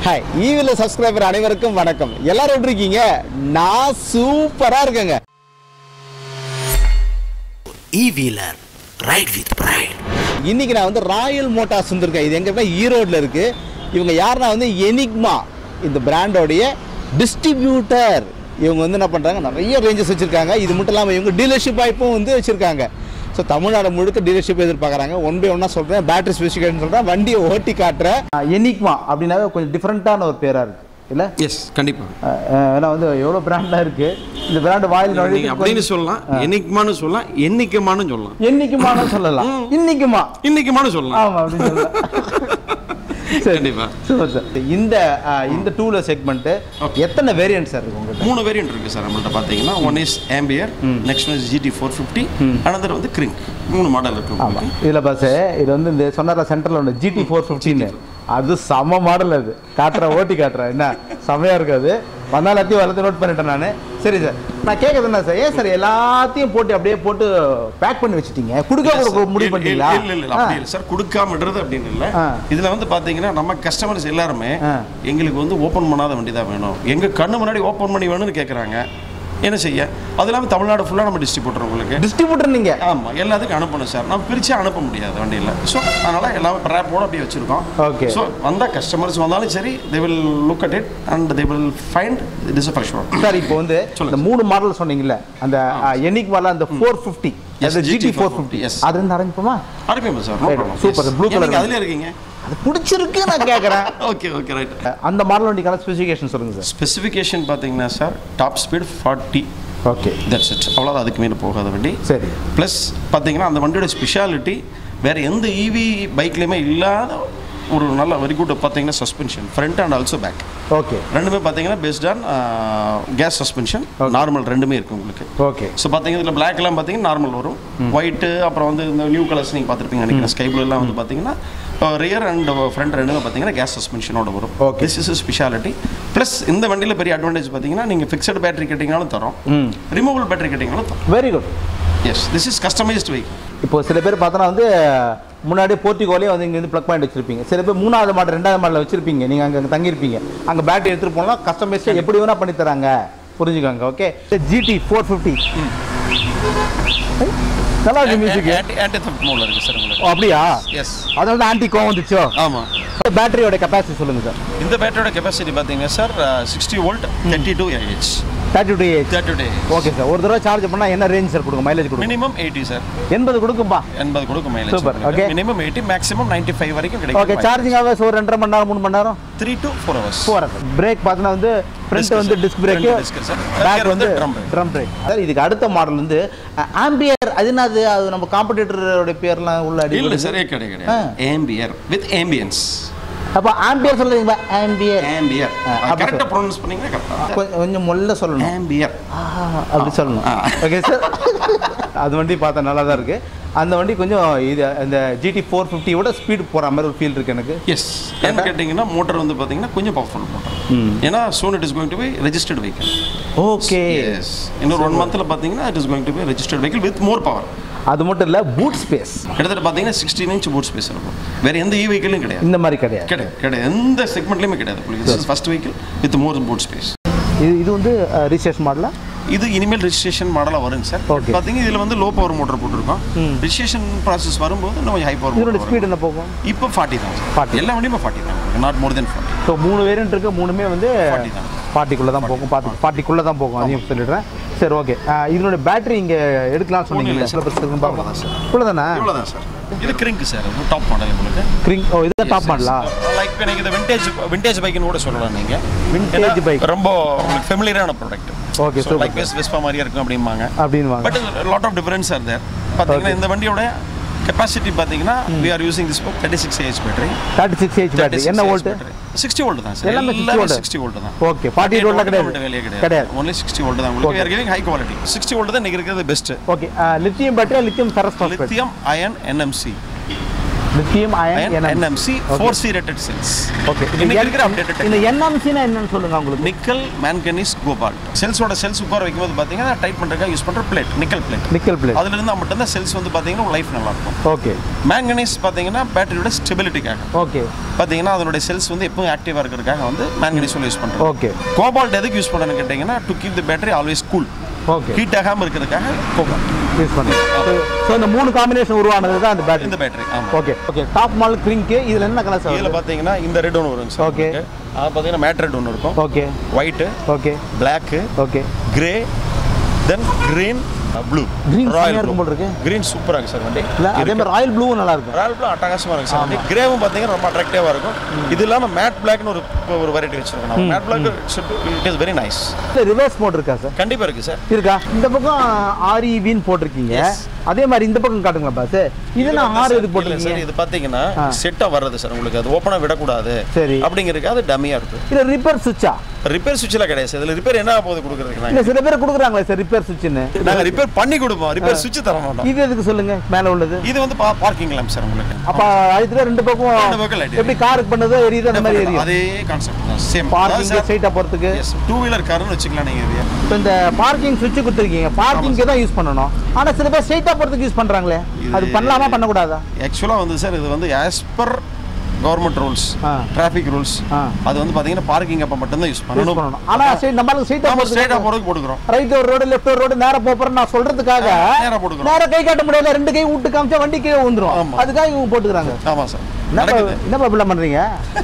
Hi ஈவில subscriber அனைவருக்கும் வணக்கம். எல்லாரும் எப்படி இருக்கீங்க? நான் சூப்பரா இருக்கேங்க. ஈவிலர் ரைட் வித் பிரைட். இன்னைக்கு நான் வந்து ராயல் மோட்டார்ஸ் வந்திருக்கேன். இது எங்க ஈரோட்ல இருக்கு. இவங்க யாருன்னா வந்து எனிக்மா இந்த பிராண்டோடைய டிஸ்ட்ரிபியூட்டர். இவங்க வந்து என்ன பண்றாங்க, நிறைய ரேஞ்சஸ் வச்சிருக்காங்க. இது மட்டும் இல்லாமல் இவங்க டீலர்ஷிப் வாய்ப்பும் வந்து வச்சிருக்காங்க. ஸோ தமிழ்நாடு முழுக்க டீலர்ஷிப் எதிர்பார்க்குறாங்க. ஒன் பை ஒன்னா சொல்கிறேன், பேட்டரி ஸ்பெசிஃபிகேஷன் சொல்கிறேன், வண்டியை ஓட்டி காட்டுறேன். எனிக்மா அப்படின்னாவே கொஞ்சம் டிஃப்ரெண்ட்டான ஒரு பேராக இருக்குது இல்லை? எஸ், கண்டிப்பாக. ஏன்னா வந்து எவ்வளோ பிராண்டாக இருக்குது. இந்த பிராண்டு வாயில் நீங்கள் அப்படின்னு சொல்லலாம், எனிக்மான்னு சொல்லலாம், என்னைக்குமான்னு சொல்லலாம். என்னைக்குமானு சொல்லலாம், இன்னைக்குமானு சொல்லலாம். ஆமாம் அப்படின்னு சொல்லலாம். Super sir. இந்த டூலர் செக்மெண்ட் எத்தனை வேரியன்ட் சார் இருக்கு உங்களுக்கு? 3 வேரியன்ட் இருக்கு சார் நம்மள்ட்ட. பார்த்தீங்கன்னா one is Ampere, next one is GT450, another வந்து கிரிங்க். 3 மாடல் இருக்கு. ஆமாம். இதில் பஸ் இது வந்து இந்த சொன்னார சென்டரில் ஒன்று GT450, அது செம மாடல். அது காட்டுறேன், ஓட்டி காட்டுறேன். என்ன செமையாக இருக்காது. வந்தாலும் எல்லாத்தையும் வளர்த்து நோட் பண்ணிட்டேன் நான். சரி சார், நான் கேட்கறது என்ன சார், ஏன் சார் எல்லாத்தையும் போட்டு அப்படியே போட்டு பேக் பண்ணி வச்சுட்டீங்க? கொடுக்க முடிவு பண்ணிட்டீங்களா? இல்லை சார், கொடுக்காமடுறது அப்படின்னு இல்லை. இதில் வந்து பார்த்தீங்கன்னா நம்ம கஸ்டமர்ஸ் எல்லாருமே எங்களுக்கு வந்து ஓப்பன் பண்ணாத வண்டி தான் வேணும், எங்கள் கண்ணு முன்னாடி ஓப்பன் பண்ணி வேணும்னு கேட்குறாங்க. என்ன செய்ய, அது இல்லாமல் தமிழ்நாடு ஃபுல்லாக நம்ம டிஸ்ட்ரிபியூட்டர். உங்களுக்கு டிஸ்ட்ரிபியூட்டர் நீங்கள்? ஆமாம், எல்லாத்துக்கும் அனுப்பணும் சார். நம்ம பிரித்து அனுப்ப முடியாது வண்டியில். ஸோ அதனால் எல்லாமே ட்ராப்போடு அப்படியே வச்சுருக்கோம். ஓகே. ஸோ வந்தால் கஸ்டமர்ஸ் வந்தாலும் சரி, they will look at it and they will find this for sure. Sir இப்போ வந்து இந்த 3 மாடல் சொன்னீங்கல்ல, அந்த எனிக்மால அந்த 450, அது GT450, அது வந்து ஆரம்பிப்போமா? ஆரம்பிப்போம் சார். சூப்பர். ப்ளூ கலர் அதிலே இருக்கீங்க. அது பிடிச்சிருக்கு, நான் கேட்குறேன். Okay okay right. அந்த மாடல் வண்டிக்கான ஸ்பெசிஃபிகேஷன் சொல்லுங்கள் சார். ஸ்பெசிஃபிகேஷன் பார்த்தீங்கன்னா sir, top speed 40. Okay, that's it. அவ்வளோதான், அதுக்கு மேலே போகாத வண்டி. சரி. ப்ளஸ் பார்த்தீங்கன்னா அந்த வண்டியோட ஸ்பெஷாலிட்டி வேறு எந்த இவி பைக்லேயுமே இல்லாத ஒரு நல்ல வெரி குட் பார்த்தீங்கன்னா suspension, front and also back. Okay. ரெண்டுமே பார்த்தீங்கன்னா based on gas suspension, normal ரெண்டுமே இருக்குது உங்களுக்கு. ஓகே. ஸோ பார்த்தீங்கன்னா இதில் பிளாக்லாம் பார்த்தீங்கன்னா நார்மல் வரும், ஒயிட்டு அப்புறம் வந்து இந்த நியூ கலர்ஸ் நீங்கள் பார்த்துருப்பீங்க நினைக்கிறேன், ஸ்கை ப்ளூ எல்லாம் வந்து பார்த்தீங்கன்னா ரியர் அண்ட் ஃப்ரண்ட் ரெண்டுமே பார்த்தீங்கன்னா கேஸ் சஸ்பென்ஷனோட வரும். Okay. This is speciality. Plus இந்த வண்டியில் பெரிய அட்வான்டேஜ் பார்த்தீங்கன்னா நீங்கள் ஃபிக்ஸட் பேட்டரி கேட்டிங்கனாலும் தரோம், ரிமூவல் பேட்டரி கேட்டிங்கனாலும் தரோம். Very good. Yes, this is customised vehicle. இப்போ சில பேர் பார்த்தோன்னா வந்து முன்னாடியே போர்ட்டிகோலே வந்து இங்கே வந்து ப்ளக் பாயிண்ட் வச்சிருப்பீங்க. சில பேர் 3வது மாடல் 2வது மாடலில் வச்சிருப்பீங்க. நீங்கள் அங்கே தங்கியிருப்பீங்க, அங்கே பேட்டரி எடுத்துகிட்டு போனால் கஸ்டமைஸ்டாக எப்படி வேணால் பண்ணி தராங்க, புரிஞ்சுக்கோங்க. ஓகே. GT450 நல்லா இருக்கு. மியூசிக் ஆன்டி தெஃப்ட் மோட்ல இருக்கு சார் உங்களுக்கு. அப்படியா? எஸ். அதனால தான் ஆன்டி கோவம் வந்துச்சோ? ஆமாம். பேட்டரியோட கெப்பாசிட்டி சொல்லுங்கள் சார். இந்த பேட்டரியோட கெப்பாசிட்டி பார்த்தீங்கன்னா sir 60 volt 32 AH. 32 AH. Okay sir. ஒரு தடவை சார்ஜ் பண்ணால் என்ன ரேஞ்ச் சார் கொடுக்கும், மைலேஜ் கொடுக்கும்? Minimum 80 sir. 80 கொடுக்கும்பா? 80 கொடுக்கும் mileage. Super. Okay. Minimum 80, maximum 95 வரைக்கும் கிடைக்கும். ஓகே. சார்ஜிங் ஆக ஒரு 2.5 மணி நேரம் 3 மணி நேரம்? 3 to 4 hours. பிரேக் பார்த்தீங்கன்னா வந்து ஃப்ரண்ட் வந்து டிஸ்க் பிரேக், பேக் வந்து ட்ரம் பிரேக். சார் இதுக்கு அடுத்த மாடல் வந்து ஆம்பியர். அது என்னது? அது நம்ம காம்படிட்டரோட பேர்லாம் உள்ள அடி இல்ல சார், கிடையாது. Ampere with ambience. அப்ப ஆம்பியர் சொல்றீங்க? ஆம்பியர் கரெக்ட்டா ப்ரொனன்ஸ் பண்ணீங்க. கரெக்ட்டா கொஞ்சம் மொல்ல சொல்லணும். ஆம்பியர் அப்படி சொல்லணும். Okay sir. அது வண்டி பார்த்தா நல்லா தான் இருக்கு. அந்த வண்டி கொஞ்சம் இது அந்த GT450 விட ஸ்பீடு போகிற மாதிரி ஒரு ஃபீல் இருக்குது எனக்கு. எஸ். என்ன கேட்டிங்கன்னா மோட்டர் வந்து பார்த்தீங்கன்னா கொஞ்சம் பவர்ஃபுல் மோட்டர். ஏன்னா soon it is going to be registered vehicle. Okay. Yes. இன்னொரு 1 மந்த்தில் பார்த்தீங்கன்னா it is going to be registered vehicle with more power. அது மட்டும் இல்லை, பூட் ஸ்பேஸ் கிட்டத்தட்ட பார்த்தீங்கன்னா 16 inch பூட் ஸ்பேஸ் இருக்கும். வேறு எந்த வெஹிக்கிளும் கிடையாது. இந்த மாதிரி கிடையாது. கிடையாது. எந்த செக்மெண்ட்லையுமே கிடையாது. First vehicle with more boot space. இது வந்து ரிஜிஸ்ட்ரேஷன் மாடலா? இது இனிமேல் ரெஜிஸ்ட்ரேஷன் மாடலாக வருங்க சார். பார்த்தீங்கன்னா இதில் வந்து லோ பவர் மோட்டர் போட்டுருக்கோம். ரெஜிஸ்ட்ரேஷன் ப்ராசஸ் வரும்போது இன்னும் ஹை பவர். இதோட ஸ்பீட் என்ன போகும்? இப்போ 40 தான் சார். 40. எல்லா வண்டியுமே 40 தான், not more than 40. So 3 variant இருக்குது, 3மே வந்து 40 தான். 40குள்ளே தான் போகும். 40குள்ளே தான் போகும், அதையும் சொல்லிடுறேன். சரி, ஓகே. இதனோட பேட்டரி இங்கே எடுக்கலாம்னு சொன்னீங்க. சிலபஸ் பார்க்கலாம் சார். இவ்வளோதானே? இவ்வளோதான் சார். இது கிரிங்க் சார், டாப் மாடல் உங்களுக்கு. கிரிங்க். ஓ, இதுதான் டாப் மாடலா? லைக் எனக்கு இது விண்டேஜ் பைக்குன்னு கூட சொல்லலாம் நீங்கள். விண்டேஜ் பைக் ரொம்ப உங்களுக்கு ஃபெமிலியரான product. Okay. So like Vespa மாதிரியா இருக்கும் அப்படிம்பாங்க. But lot of difference are there. பார்த்தீங்கன்னா இந்த வண்டியோட கெப்பாசிட்டி பார்த்தீங்கன்னா we are using this 36 AH battery. 36 AH battery. என்ன வோல்ட்? 60 வோல்ட் தான் சார். எல்லாமே 60 வோல்ட் தான். ஓகே. 40 வோல்ட் கிடையாது. only 60 வோல்ட் தான் உங்களுக்கு. we are giving high quality. 60 volt தான் இன்னைக்கு இருக்கிறது best. Okay. Lithium battery, lithium ferrous phosphate, lithium ion NMC. Lithium ion NMC 4C rated cells. Okay. இன்னைக்கு இருக்கிற அப்டேட்டட் இந்த NMC னா என்னன்னு சொல்லுங்க உங்களுக்கு. Nickel manganese cobalt. செல்ஸோட செல்ஸ் உட்கார வைக்கும்போது பாத்தீங்கன்னா டைட் பண்றதுக்காக யூஸ் பண்ற பிளேட், நிக்கல் பிளேட். அதுல இருந்து மட்டும் தான் செல்ஸ் வந்து பாத்தீங்கன்னா லைஃப் நல்லா இருக்கும். ஓகே. மேங்கனீஸ் பாத்தீங்கன்னா பேட்டரியோட ஸ்டெபிலிட்டிக்காக. ஓகே. பாத்தீங்கன்னா அதோட செல்ஸ் வந்து எப்பவும் ஆக்டிவா இருக்கிறதுக்காக வந்து மேங்கனீஸ் யூஸ் பண்றோம். ஓகே. கோபால்ட் எதுக்கு யூஸ் பண்றேன்னு கேட்டீங்கன்னா to keep the battery always cool. Okay. Heat ஆகாம இருக்கிறதுக்காக கோபால்ட் யூஸ் பண்ணுறோம். ஸோ இந்த 3 காம்பினேஷன் உருவானது தான் இந்த பேட்டரி. ஆமாம். ஓகே. டாப் மாடல் கிரிங்க் இதில் என்ன கலர் சார்? இதில் பார்த்தீங்கன்னா இந்த ரெட் ஒன்று வருங்க சார். ஓகே. அது பார்த்தீங்கன்னா மேட் ரெட் ஒன்று இருக்கும். Okay. White. Okay. Black. Okay. Grey, then green, blue. Green royal இருக்கும் போல இருக்கு. கிரீன் சூப்பரா இருக்கு சார் வண்டி. அதே மாதிரி ராயல் ப்ளூவும் நல்லா இருக்கும். ராயல் ப்ளூ அட்டகாசமா இருக்கு சார் வண்டி. கிரேவும் பார்த்தீங்கன்னா ரொம்ப அட்ராக்டிவா இருக்கும். இது இல்லாம மேட் பிளாக்னு ஒரு வெரைட்டி வச்சிருக்கோம். Matte black it is very nice. Reverse mode இருக்கா சார்? கண்டிப்பா இருக்கு சார். இருக்கா? இந்த பக்கம் REVன்னு போட்டிருக்கீங்க. அதே மாதிரி இந்த பக்கம் காட்டுங்களா பாஸ். இது நான் R இது போட்டிருக்கீங்க சார். இது பாத்தீங்கன்னா செட்டா வர்றது சார். உங்களுக்கு அது ஓபனா விட கூடாது. சரி. அப்படிங்கிறதுக்கு அது டம்மியா இருக்கு. இல்ல ரிப்பேர் சுவிட்சா? ரிப்பேர் சுவிட்ச்ல கிடையாது சார். இதுல ரிப்பேர் என்ன போகுது கொடுக்கிறதுக்கு? இல்ல சில பேர் கொடுக்குறாங்களே சார் ரிப்பேர் சுவிட்ச்னு. நாங்க ரிப்பேர் பண்ணி கொடுப்போம். ரிப்பேர் சுவிட்ச் தர மாட்டோம். இது எதுக்கு சொல்லுங்க மேல உள்ளது? இது வந்து பார்க்கிங் லேம்ப் சார் உங்களுக்கு. அப்ப அதுல ரெண்டு பக்கம் லைட் எப்படி காருக்கு பண்ணதோ எரியுது அந்த மாதிரி எரியும். அதே கான்செப்ட் தான். சேம். பார்க்கிங் ஸ்ட்ரைட்டா போறதுக்கு. எஸ். 2 வீலர் கார்னு வெச்சுக்கலாம் நீங்க இது. இப்போ இந்த பார்க்கிங் சுவிட்ச் கொடுத்திருக்கீங்க. பார்க்கிங்க்கு தான் யூஸ் பண்ணனும். ஆனா சில பேர் ஸ்ட்ரைட்டா போறதுக்கு யூஸ் பண்றாங்களே. அது பண்ணலாமா பண்ண கூடாதா? एक्चुअली வந்து சார் இது வந்து as per government rules, traffic rules. அது வந்து பாத்தீங்கன்னா பார்க்கிங் அப்ப மட்டும் தான் யூஸ் பண்ணணும். ஆனா நம்மளுக்கு ஸ்ட்ரைட்டா போறதுக்கு போடுறோம். ரைட் ஒரு ரோடு லெஃப்ட் ஒரு ரோடு நேரா போறேன்னு நான் சொல்றதுக்காக நேரா போடுறோம். நேரா கை காட்ட முடியல, ரெண்டு கை விட்டு காமிச்சா வண்டி கீழே விழுந்துரும். அதுக்காக இவங்க போட்டுக்கறாங்க. ஆமா சார். என்ன ப்ராப்ளம் பண்றீங்க?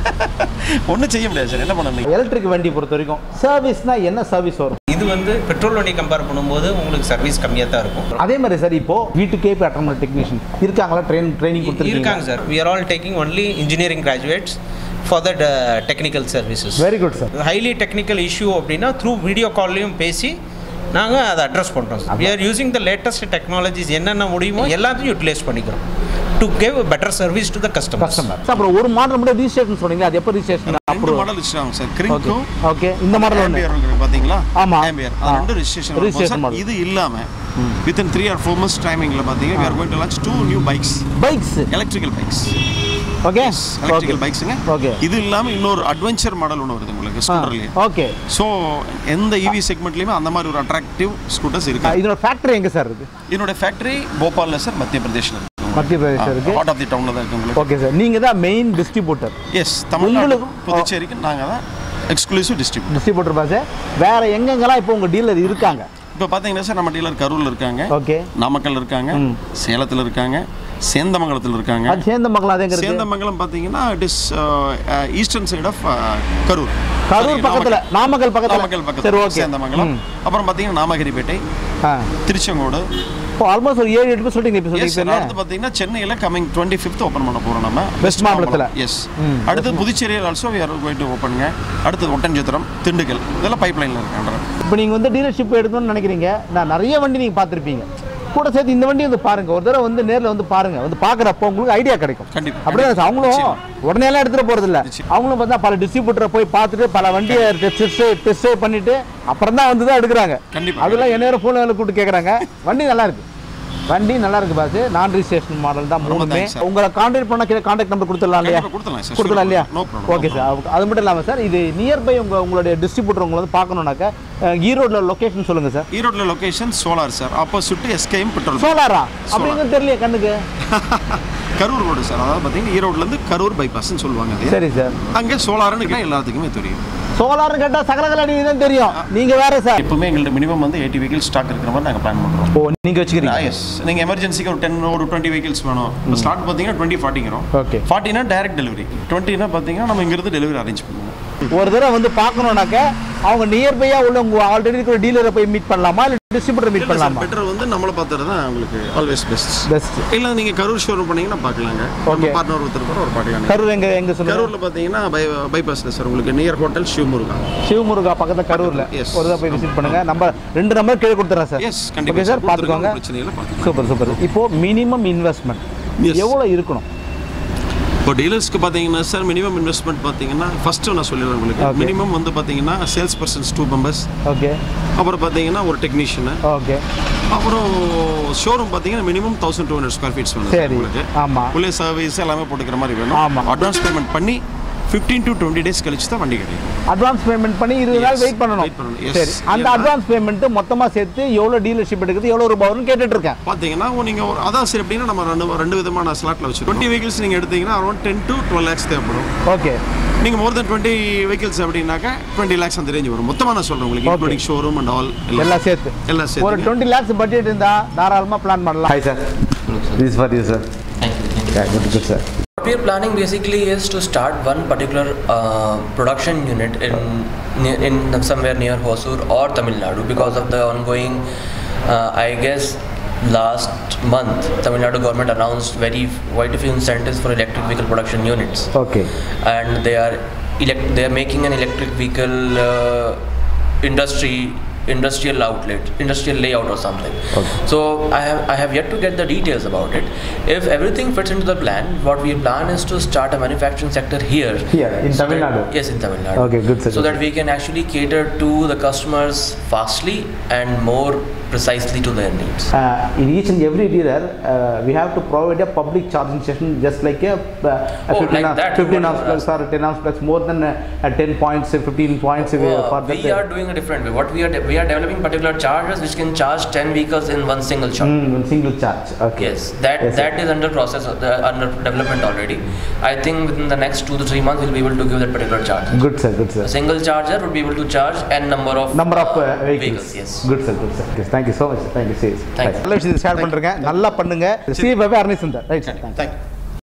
ஒண்ணும் செய்ய முடியாது சார். என்ன பண்ணணும்? எலக்ட்ரிக் வண்டி பொறுத்த வரைக்கும் சர்வீஸ்னா என்ன சர்வீஸ் வரும்? இது வந்து பெட்ரோல் வண்டி கம்பேர் பண்ணும்போது உங்களுக்கு சர்வீஸ் கம்மியா தான் இருக்கும். அதே மாதிரி சார் இப்போ வீட்டுக்கே போய் அட்டெண்ட் பண்ண டெக்னீஷியன் இருக்காங்களா? ட்ரைனிங் கொடுத்துருக்கீங்க? இருக்காங்க sir. we are all taking only engineering graduates for that technical services. Very good sir. highly technical issue அப்படினா through video call-லையும் பேசி நாங்க அதை அட்ரஸ் பண்றோம். we are using the latest technologies. என்னென்ன முடியுமோ எல்லாத்தையும் யூட்டிலைஸ் பண்ணிக்கிறோம் to give a better service to the customer. அப்புறம் ஒரு மாடல் மட்டும் ரிஜிஸ்ட்ரேஷன் சொன்னீங்க. அது எப்போ ரிஜிஸ்ட்ரேஷன்? அப்புறம் மாடல் ரிஜிஸ்ட்ரேஷன் சார். கிரிங்கும் ஓகே. இந்த மாடல் ஒன்னு பாத்தீங்களா? ஆமா. ஆம்பியர். அது ரெண்டு ரிஜிஸ்ட்ரேஷன். இது இல்லாம within 3 or 4 months timingல பாத்தீங்க we are going to launch 2 new bikes. Electrical bikes. ஓகே. எலக்ட்ரிக்கல் பைக்ஸ்ங்க. ஓகே. இது இல்லாம இன்னொரு அட்வென்ச்சர் மாடல் ஒன்னு வருது உங்களுக்கு ஸ்கூட்டர்லயே. ஓகே. சோ எந்த EV செக்மெண்ட்லயுமே அந்த மாதிரி ஒரு அட்ராக்டிவ் ஸ்கூட்டர்ஸ் இருக்கு. இதோட ஃபேக்டரி எங்க சார் இருக்கு? இதோட ஃபேக்டரி போபால்ல சார், மத்திய பிரதேஷ்ல இருக்கு. மத்திய பிரதேஷ்ல இருக்கு. ஹார்ட் ஆஃப் தி டவுன்ல தான் இருக்கு உங்களுக்கு. Okay sir. நீங்க தான் மெயின் டிஸ்ட்ரிபியூட்டர். எஸ். தமிழ்நாடு புதுச்சேரிக்கு நாங்க தான் எக்ஸ்க்ளூசிவ் டிஸ்ட்ரிபியூட்டர் பாஸ். வேற எங்கெங்கலாம் இப்போ உங்க டீலர் இருக்காங்க? இப்போ பாத்தீங்கன்னா சார் நம்ம டீலர் கரூர்ல இருக்காங்க. ஓகே. நாமக்கல் இருக்காங்க. சேலத்துல இருக்காங்க. சேந்தமங்கலத்தில் இருக்காங்க. அது சேந்தமங்கலம் அதே இருக்கு. சேந்தமங்கலம் பாத்தீங்கன்னா it is eastern side of Karur. Karur பக்கத்துல, நாமக்கல் பக்கத்துல. சரி ஓகே. சேந்தமங்கலம். அப்புறம் பாத்தீங்கன்னா நாமகிரிப்பேட்டை, திருச்செங்கோடு. இப்போ ஆல்மோஸ்ட் ஒரு 7 8 சொல்லிட்டீங்க. இப்போ சொல்லிட்டீங்க. அடுத்து பாத்தீங்கன்னா சென்னையில கமிங் 25th ஓபன் பண்ண போறோம் நம்ம வெஸ்ட் மாம்பலத்துல. எஸ். அடுத்து புதுச்சேரியில் also we are going to openங்க. அடுத்து ஒட்டன்சத்திரம், திண்டுக்கல், இதெல்லாம் பைப்லைன்ல இருக்காங்க. இப்போ நீங்க வந்து டீலர்ஷிப் எடுக்கணும்னு நினைக்கிறீங்க. நான் நிறைய வண்டி நீங்க பார்த்திருப்பீங்க. கூட சேர்த்து இந்த வண்டி வந்து பாருங்க. ஒரு தடவை வந்து நேரில் வந்து பாருங்க. வந்து பார்க்குறப்போ உங்களுக்கு ஐடியா கிடைக்கும். அப்படியே அவங்களும் உடனே எல்லாம் எடுத்துகிட்டு போகிறது இல்லை. அவங்களும் பார்த்தா பல டிஸ்ட்ரிபியூட்டரை போய் பார்த்துட்டு பல வண்டியை டெஸ்ட் பண்ணிட்டு அப்புறம் தான் வந்து தான் எடுக்கிறாங்க. அதெல்லாம் என்ன நேரம் ஃபோனில் கூப்பிட்டு கேட்குறாங்க. வண்டி நல்லா இருக்கு. வண்டி நல்லா இருக்கு பாஸ். நான் ரிஜிஸ்ட்ரேஷன் மாடல் தான் மூணுமே. உங்களை கான்டாக்ட் பண்ண கான்டாக்ட் நம்பர் கொடுத்துடலாம் இல்லையா? கொடுத்துடலாம் இல்லையா? Okay sir. அது மட்டும் இல்லாமல் சார் இது நியர்பை உங்களுடைய டிஸ்ட்ரிபியூட்டர் உங்களை வந்து பார்க்கணுன்னாக்கா ஈரோட்ல லொகேஷன் சொல்லுங்க சார். ஈரோட்ல location solar sir. Opposite SKM petrol. சோலாரா? அப்படிங்க தெரியல கண்ணுக்கு. Karur road sir. அதாவது பார்த்தீங்கன்னா ஈரோட்ல இருந்து கரூர் பைபாஸ்ன்னு சொல்லுவாங்க. சரி சார். அங்கே சோலார்னு எல்லாத்துக்குமே தெரியும். சோலார்னு கேட்டால் சகலகலடி தான் தெரியும். நீங்க வேற சார். எப்பவுமே எங்கள்ட்ட மினிமம் வந்து 80 vehicles ஸ்டாக் இருக்கிற மாதிரி நாங்கள் பிளான் பண்ணுறோம். ஓ நீங்க வச்சுக்கிறீங்க? எஸ். நீங்கள் எமர்ஜென்சிக்கு ஒரு 10 ஒரு 20 vehicles வேணும். இப்போ ஸ்டார்ட் பார்த்தீங்கன்னா 20 40ங்கிறோம். ஓகே. 40னா டைரக்ட் டெலிவரி, 20னா பார்த்தீங்கன்னா நம்ம இங்கிருந்து டெலிவரி அரேஞ்ச் பண்ணுவோம். ஒரு தடவை வந்து பார்க்கணும்னாக்க அவங்க நியர்பையா உள்ள உங்க ஆல்ரெடி இருக்கிற டீலரை போய் மீட் பண்ணலாமா இல்ல டிஸ்ட்ரிபியூட்டர் மீட் பண்ணலாமா? பெட்டர் வந்து நம்மள பார்த்தது தான் உங்களுக்கு ஆல்வேஸ் பெஸ்ட். இல்ல நீங்க கரூர் ஷோரூம் பண்ணீங்கன்னா பார்க்கலாங்க. நம்ம பார்ட்னர் ஒருத்தர் கூட ஒரு பார்க்கலாம். கரூர் எங்க சொல்லுங்க? கரூர்ல பாத்தீங்கன்னா பைபாஸ்ல சார் உங்களுக்கு நியர் ஹோட்டல் சிவமுருகா பக்கத்துல கரூர்ல ஒரு தடவை போய் விசிட் பண்ணுங்க. நம்பர் 2 நம்பர் கீழ கொடுத்துறேன் சார். எஸ் கண்டிப்பா. ஓகே சார் பாத்துக்கோங்க. சூப்பர். இப்போ மினிமம் இன்வெஸ்ட்மென்ட் எவ்வளவு இருக்கணும்? இப்போ டீலர்ஸ்க்கு பார்த்தீங்கன்னா சார் மினிமம் இன்வெஸ்ட்மெண்ட் பார்த்தீங்கன்னா ஃபஸ்ட்டு நான் சொல்லிடுறேன் உங்களுக்கு மினிமம் வந்து பார்த்தீங்கன்னா சேல்ஸ் பர்சன்ஸ் 2 மெம்பர்ஸ் ஓகே அப்புறம் பார்த்தீங்கன்னா ஒரு டெக்னீஷியனு ஓகே அப்புறம் ஷோரூம் பார்த்தீங்கன்னா மினிமம் 1200 ஸ்கொயர் ஃபீட்ஸ் வேணும் சரி உங்களுக்கு ஆமாம் உள்ளே சர்வீஸ் எல்லாமே போட்டுக்கிற மாதிரி வேணும் ஆமாம் அட்வான்ஸ் பேமெண்ட் பண்ணி 15 to 20 days கழிச்சு தான் வண்டி கிடைக்கும் அட்வான்ஸ் பேமெண்ட் பண்ணி 20 நாள் வெயிட் பண்ணணும் சரி அந்த அட்வான்ஸ் பேமெண்ட் மொத்தமாக சேர்த்து எவ்வளோ டீலர்ஷிப் எடுக்குது எவ்வளோ ரூபாய் வரும்னு கேட்டுட்டு இருக்கேன் பார்த்தீங்கன்னா நீங்கள் அதான் சரி எப்படின்னா நம்ம ரெண்டு விதமான ஸ்லாட்டில் வச்சு 20 vehicles நீங்கள் எடுத்தீங்கன்னா அரௌண்ட் 10 to 12 lakhs தேவைப்படும் ஓகே நீங்கள் மோர் தென் 20 vehicles அப்படின்னாக்கா 20 lakhs அந்த ரேஞ்ச் வரும் மொத்தமாக நான் சொல்கிறேன் உங்களுக்கு இன்க்ளூடிங் ஷோரூம் அண்ட் ஆல் எல்லாம் சேர்த்து ஒரு 20 lakhs பட்ஜெட் இருந்தால் தாராளமாக பிளான் பண்ணலாம் hi sir this for you sir good sir What we are planning basically is to start one particular production unit in somewhere near Hosur or Tamil Nadu because of the ongoing, I guess, last month Tamil Nadu government announced quite a few incentives for electric vehicle production units. Okay. And they are making an electric vehicle industrial layout or something. Okay. So I have yet to get the details about it. If everything fits into the plan, what we plan is to start a manufacturing sector here in Tamil Nadu. Yes, in Tamil Nadu. Okay, good. So that we can actually cater to the customers fastly and more precisely to their needs. In each and every dealer, we have to provide a public charging station, just like a 15 amps plus or 10 amps plus, more than 10 points, 15 points. We are doing a different way. What we are developing particular chargers which can charge 10 vehicles in one single charge. One single charge. Okay. Yes, that is under process, under development already. I think within the next 2 to 3 months we'll be able to give that particular charge. Good sir. A single charger would be able to charge n number of vehicles. Yes. Good sir. Yes, thank you so much. Thank you. Thank you. நல்ல விஷயத்தை share பண்றேங்க. நல்லா பண்ணுங்க. Shri Baba Arnichandar. Right sir. Thank you.